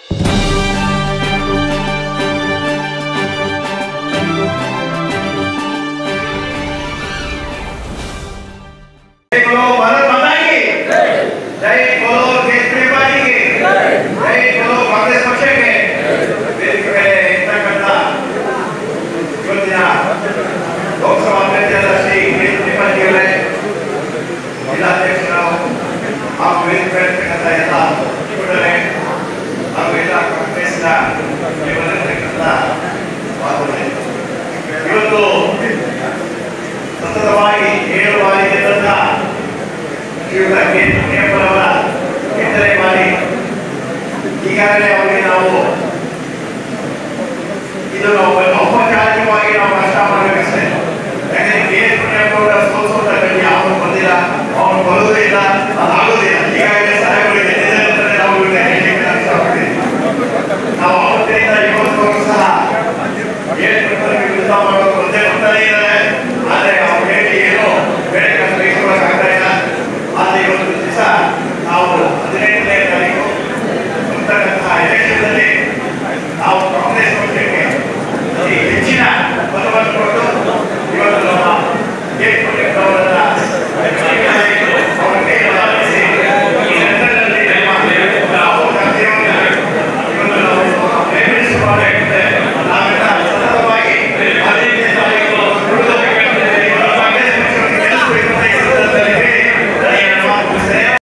ಸತತವಾಗಿ 7 ಬಾರಿ ಗೆದ್ದಂತ ಎಂಟನೇ ಬಾರಿ ಈಗಾಗಲೇ ಅವರಿಗೆ ನಾವು ಇದನ್ನು ಔಪಚಾರಿಕವಾಗಿ ನಾವು ಕಷ್ಟ ಮಾಡಬೇಕಷ್ಟೇ. ಯಾಕಂದ್ರೆ ಸೋಲಿಸುವಂತ ಗತಿ ಅವನು ಬಂದಿಲ್ಲ, ಅವನು ಬರುವುದಿಲ್ಲ.